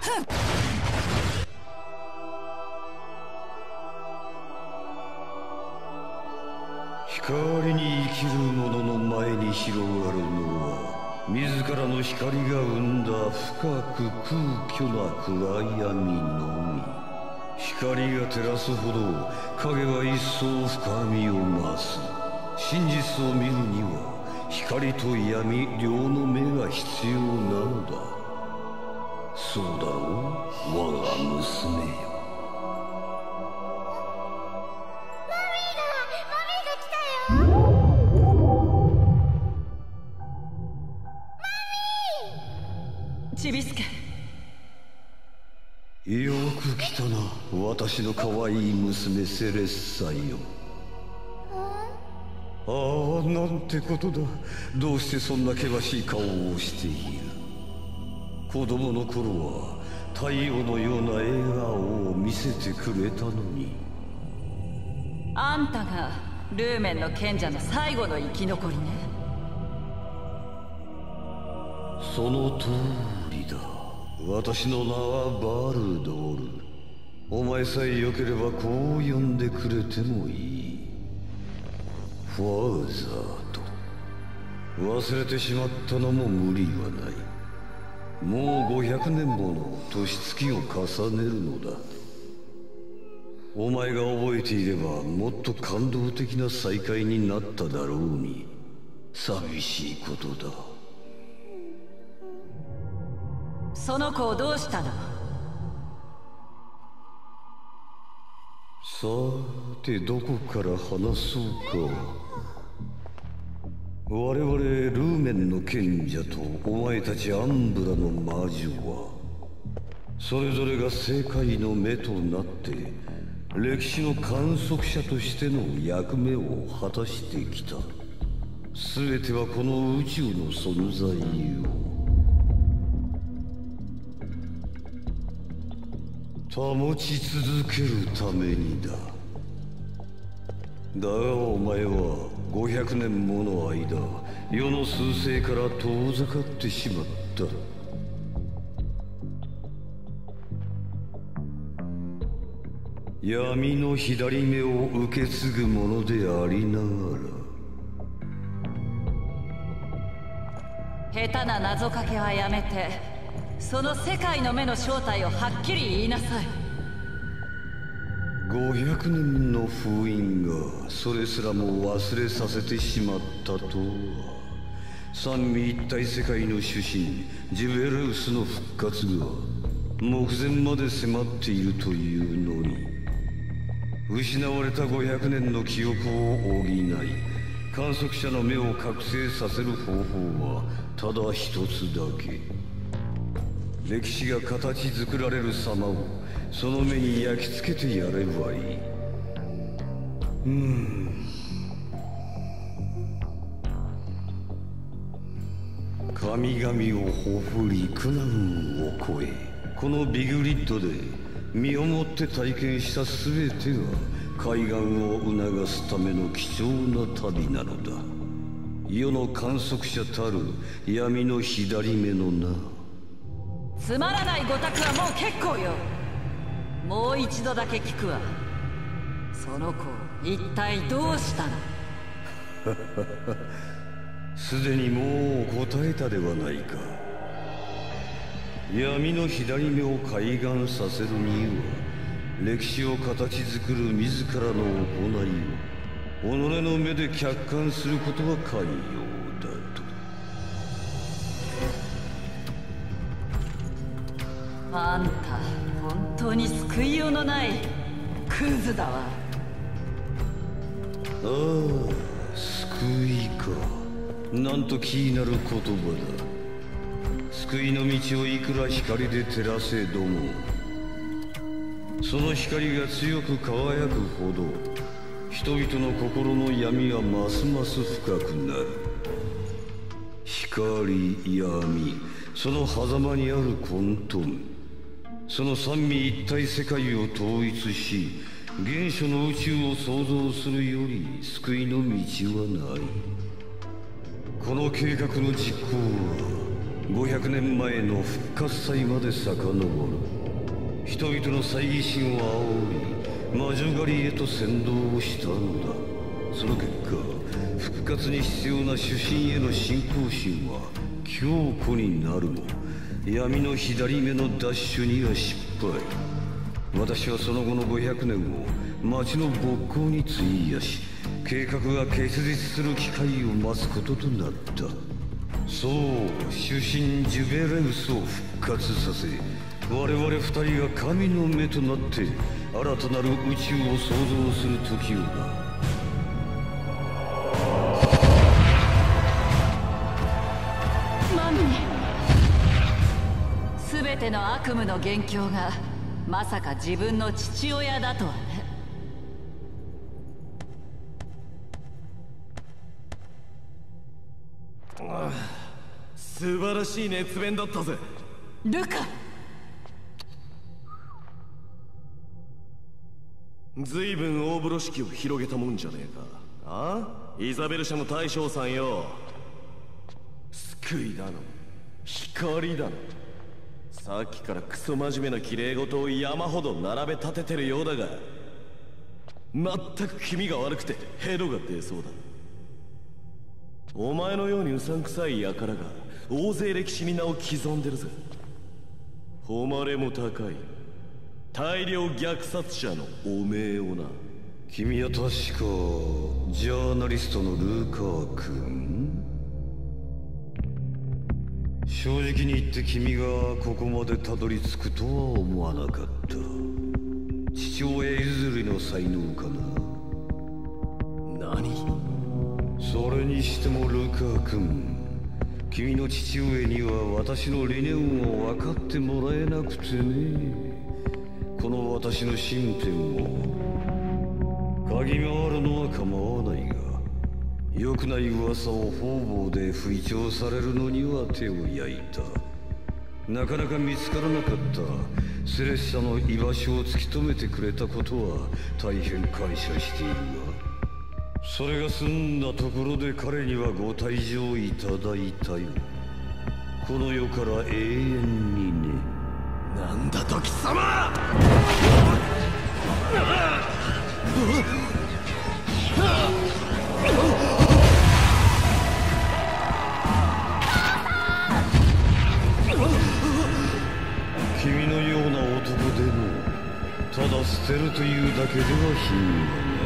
光に生きる者の前に広がるのは自らの光が生んだ深く空虚な暗闇のみ。光が照らすほど影は一層深みを増す。真実を見るには光と闇両の目が必要なのだ。そうだろう、我が娘よ。 ちびすけ、 よく来たな、私の可愛い娘セレッサよ。ああ、なんてことだ。どうしてそんな険しい顔をしている。子供の頃は太陽のような笑顔を見せてくれたのに。 あんたがルーメンの賢者の最後の生き残りね。 その通りだ。私の名はバルドル。お前さえよければこう呼んでくれてもいい。ファーザーと。忘れてしまったのも無理はない。もう500年もの年月を重ねるのだ。お前が覚えていればもっと感動的な再会になっただろうに。寂しいことだ。 その子をどうしたの？ さてどこから話そうか。我々ルーメンの賢者とお前たちアンブラの魔女はそれぞれが世界の目となって歴史の観測者としての役目を果たしてきた。全てはこの宇宙の存在を保ち続けるためにだ。だがお前は500年もの間世の趨勢から遠ざかってしまった。闇の左目を受け継ぐものでありながら。下手な謎かけはやめて、その世界の目の正体をはっきり言いなさい。 500年の封印がそれすらも忘れさせてしまったとは。三位一体世界の主神ジュベルウスの復活が目前まで迫っているというのに、失われた500年の記憶を補い観測者の目を覚醒させる方法はただ一つだけ。歴史が形作られる様をその目に焼き付けてやればいい。神々をほふり苦難を越え、このビグリッドで身をもって体験した全てが海岸を促すための貴重な旅なのだ。世の観測者たる闇の左目のな。 つまらないごたくはもう結構よ。もう一度だけ聞くわ。その子一体どうしたの？ すでにもう答えたではないか。闇の左目を開眼させるには歴史を形作る自らの行いを己の目で客観することは寛容だと。 あんた本当に救いようのないクズだわ。 ああ、救いか。なんと気になる言葉だ。救いの道をいくら光で照らせども、その光が強く輝くほど人々の心の闇はますます深くなる。光、闇、その狭間にある混沌、その三位一体世界を統一し原初の宇宙を創造するより救いの道はない。この計画の実行は 500年前の復活祭まで遡る。人々の猜疑心を煽り魔女狩りへと先導をしたのだ。その結果、復活に必要な主神への信仰心は強固になるも、闇の左目の奪取には失敗。私はその後の500年を町の勃興に費やし、計画が結実する機会を待つこととなった。そう、主神ジュベレウスを復活させ、我々二人が神の目となって新たなる宇宙を創造する時をな。 マミー、全ての悪夢の元凶がまさか自分の父親だとはね。 素晴らしい熱弁だったぜルカ。 随分大風呂敷を広げたもんじゃねえか。ああ、イザベル社の大将さんよ。救いだの光だの、さっきからクソ真面目な綺麗事を山ほど並べ立ててるようだが、全く気味が悪くてヘドが出そうだ。お前のようにうさんくさい輩が大勢歴史に名を刻んでるぜ。誉れも高い大量虐殺者のおめえをな。 君は確かジャーナリストのルカー君。正直に言って君がここまでたどり着くとは思わなかった。父親譲りの才能かな。 何？ それにしてもルカー君、君の父上には私の理念を分かってもらえなくてね。この私の身辺を嗅ぎ回るのは構わないが、良くない噂を方々で吹聴されるのには手を焼いた。なかなか見つからなかったセレッサの居場所を突き止めてくれたことは大変感謝しているが、それが済んだところで彼にはご退場いただいたよ。この世から永遠にね。 なんだと貴様！ 君のような男でもただ捨てるというだけでは品がない。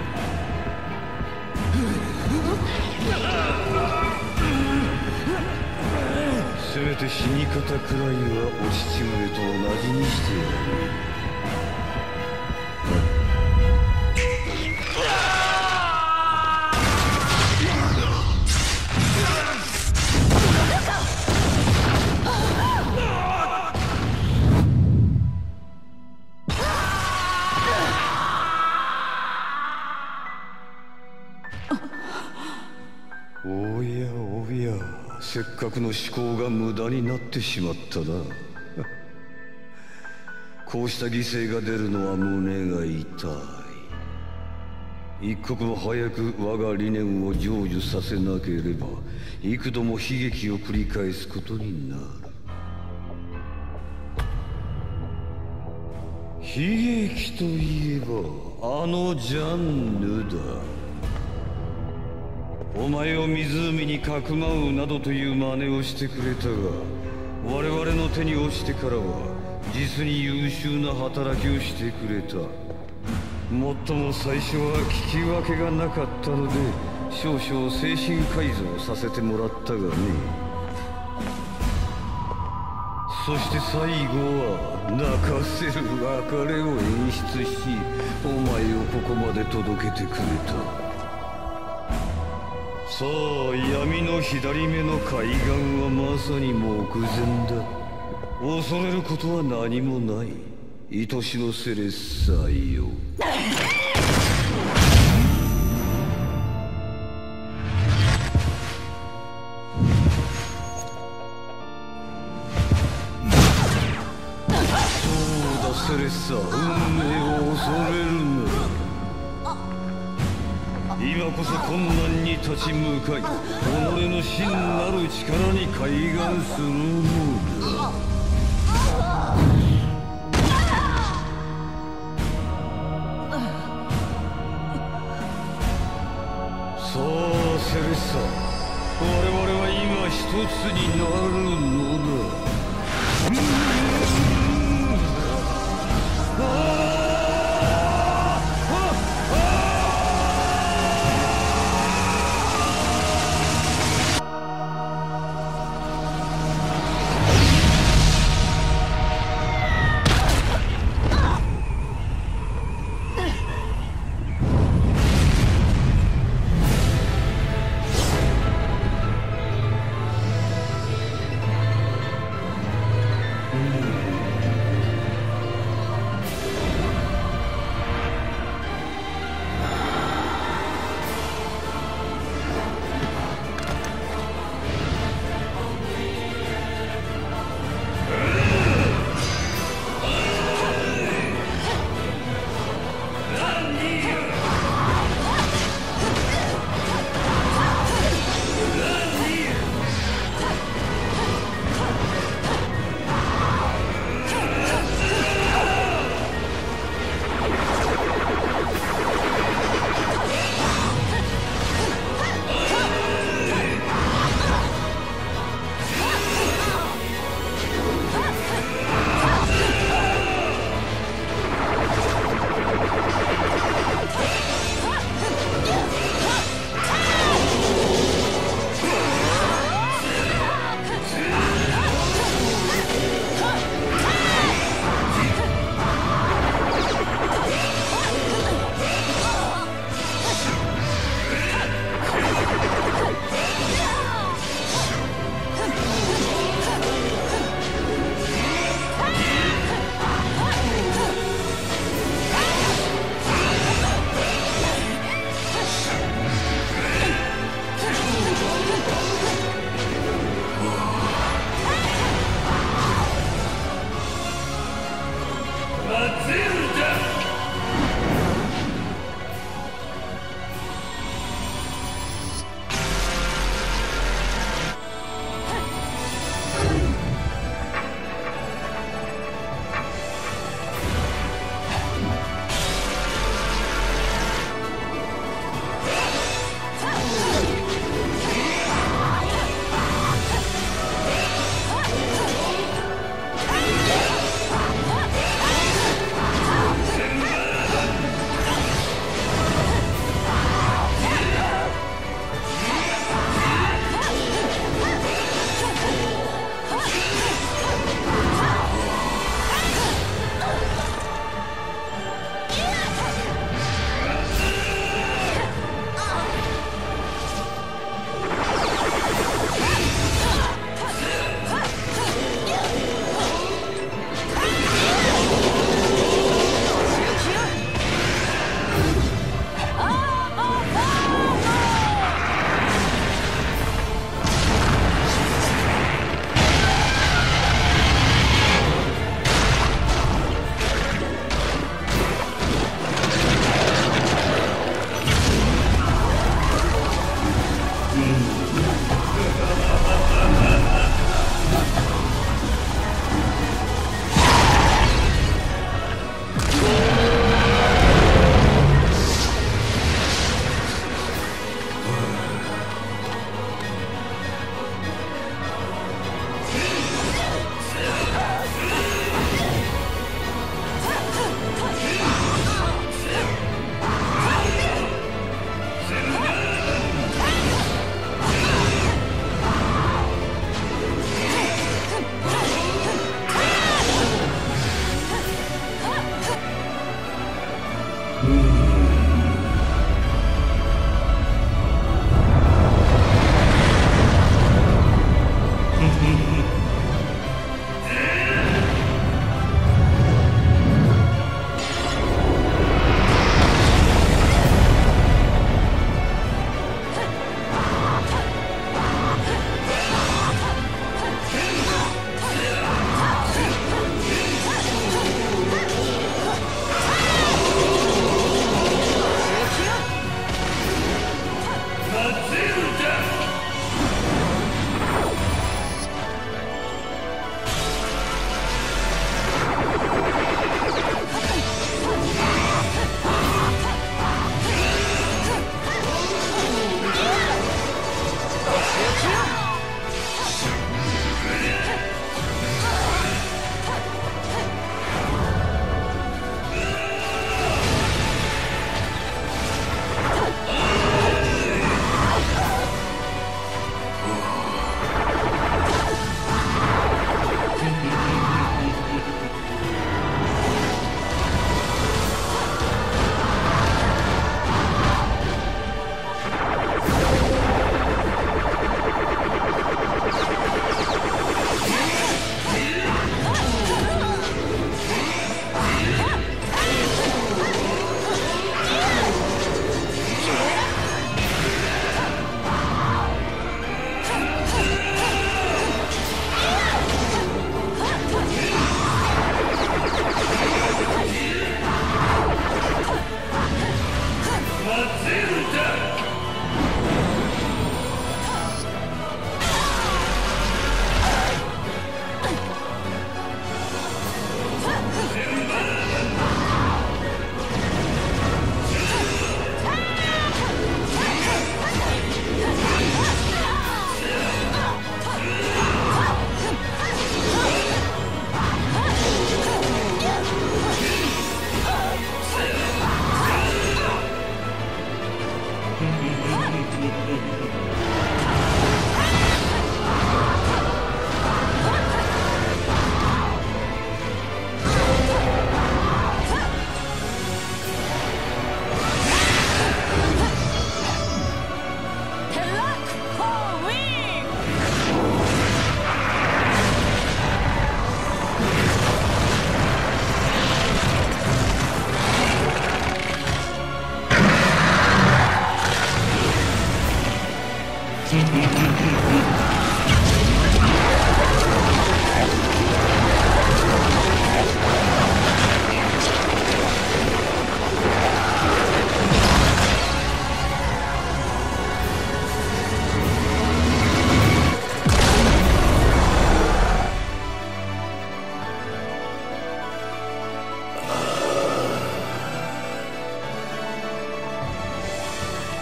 せめて死に方くらいはお父上と同じにしてやる。おやおや、せっかくの思考が無駄になってしまったな。こうした犠牲が出るのは胸が痛い。一刻も早く我が理念を成就させなければ幾度も悲劇を繰り返すことになる。悲劇といえばあのジャンヌだ。お前を湖にかくまうなどという真似をしてくれたが、我々の手に落ちてからは実に優秀な働きをしてくれた。もっとも最初は聞き分けがなかったので少々精神改造させてもらったがね。そして最後は泣かせる別れを演出し、お前をここまで届けてくれた。さあ、闇の左目の海岸はまさに目前だ。恐れることは何もない、愛しのセレッサーよ。そうだセレッサー、運命を恐れるな。 今こそ困難に立ち向かい己の真なる力に開眼するのだ。さあセレッサ、我々は今一つになるのだ。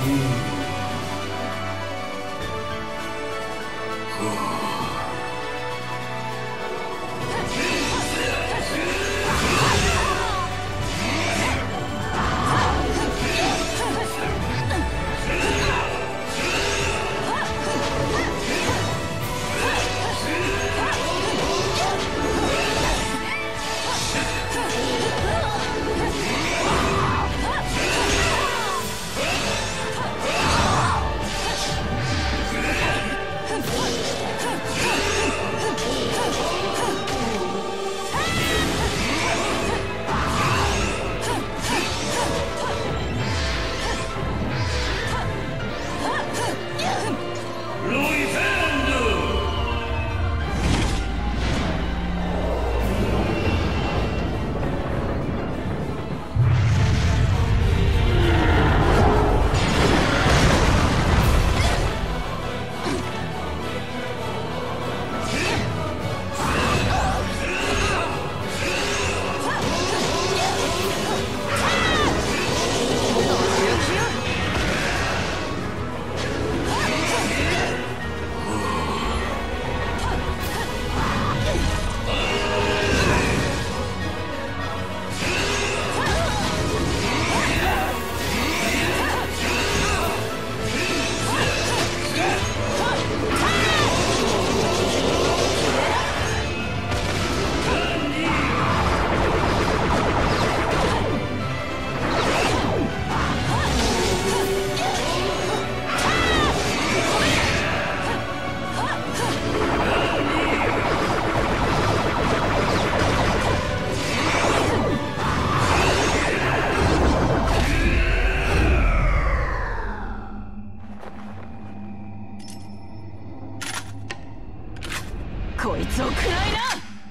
こいつを食らいな。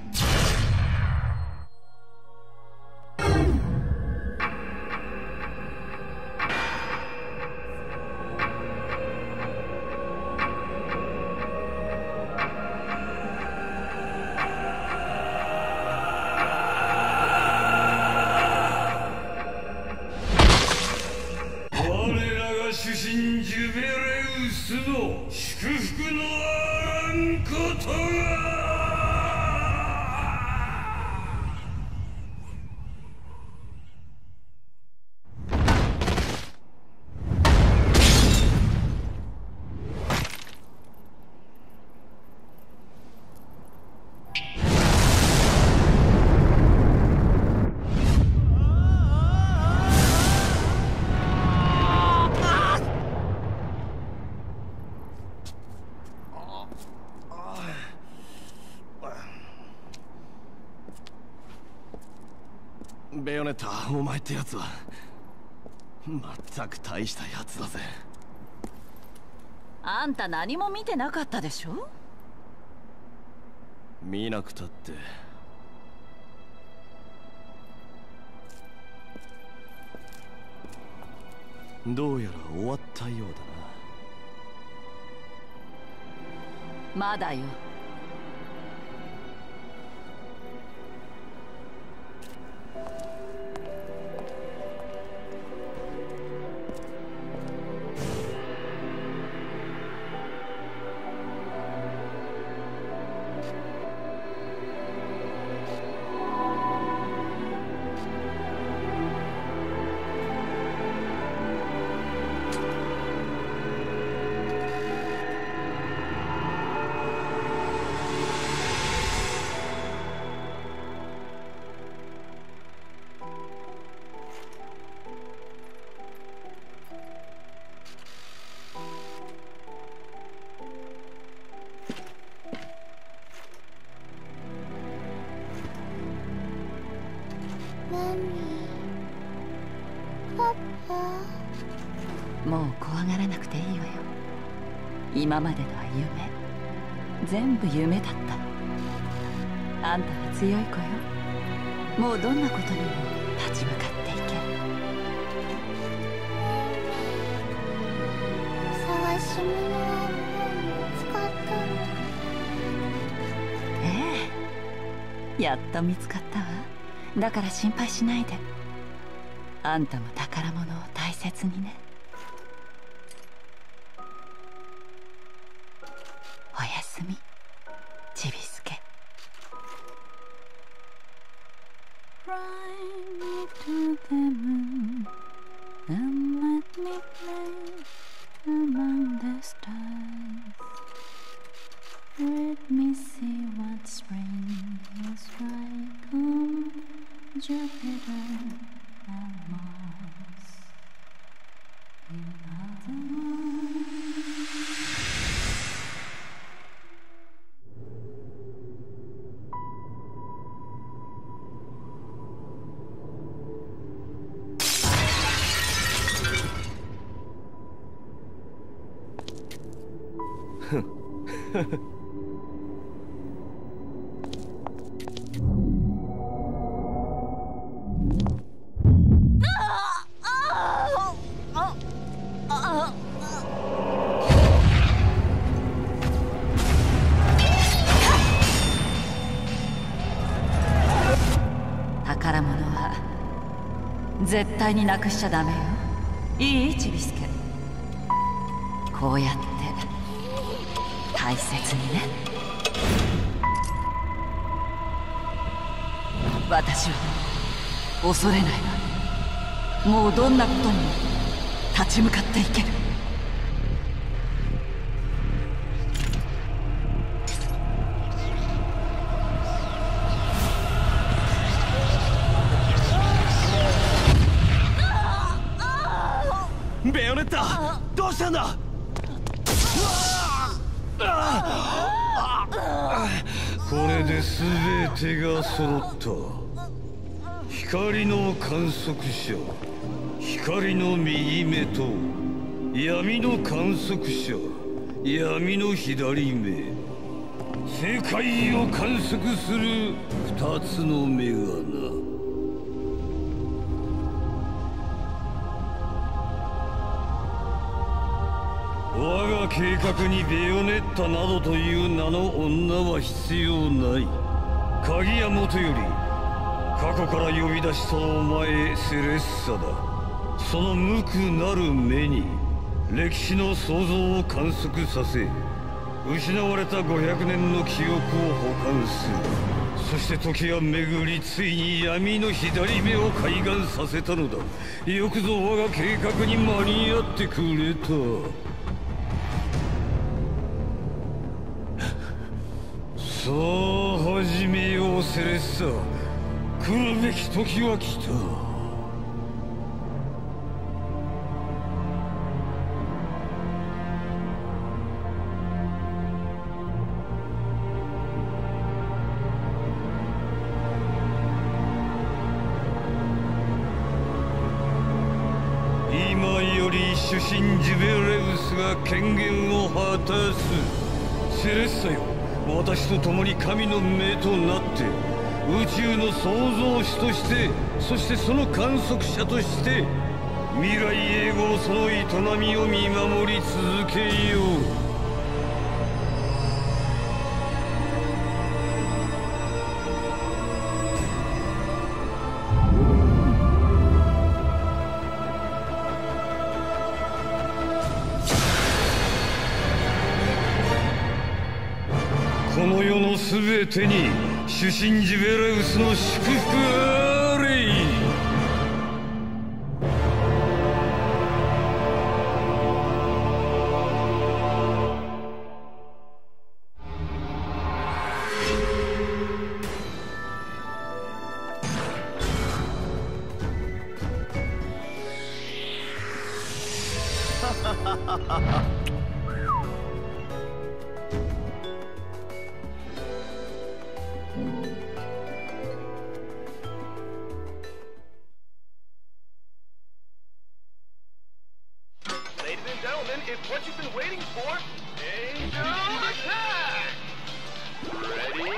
主神ジュベレウスの祝福のあらんことが。 ベヨネッタ、お前ってやつはまったく大したやつだぜ。 あんた何も見てなかったでしょ。 見なくたってどうやら終わったようだな。まだよ。もう怖がらなくていいわよ。今までのは夢、全部夢だった。あんたは強い子よ。もうどんなことにも立ち向かっていけ。 探し物はもう見つかったの？ ええ、やっと見つかったわ。だから心配しないで。あんたも宝物を大切にね。 Fly me to the moon and let me play among the stars. Let me see what spring is like on Jupiter and Mars. In other words,宝物は絶対になくしちゃダメよ。いい？ちびすけ。こうやって大切にね。私は恐れないわ。もうどんなことにも立ち向かっていける。 ベヨネッタ、どうしたんだ。 これで全てが揃った。光の観測者、光の右目と闇の観測者、闇の左目。世界を観測する二つの目がな。我が計画にベヨネッタなどという名の女は必要ない。鍵はもとより過去から呼び出したお前セレッサだ。その無垢なる目に歴史の創造を観測させ、失われた500年の記憶を保管する。そして時は巡り、ついに闇の左目を開眼させたのだ。よくぞ我が計画に間に合ってくれた。さあ始めようセレッサ。来るべき時は来た。今より主神ジュベレウスが権限を果たす。セレッサよ、私と共に神の目となって宇宙の創造主として、そしてその観測者として未来永劫その営みを見守り続けよう。この世のすべてに主神ジベレウスの祝福あれ。 Ladies and gentlemen, it's what you've been waiting for. Angel attack! Ready?